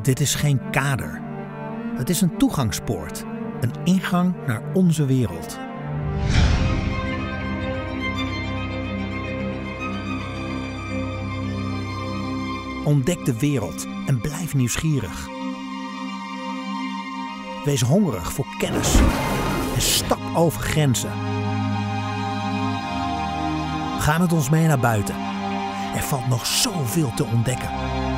Dit is geen kader. Het is een toegangspoort. Een ingang naar onze wereld. Ontdek de wereld en blijf nieuwsgierig. Wees hongerig voor kennis en stap over grenzen. Ga met ons mee naar buiten. Er valt nog zoveel te ontdekken.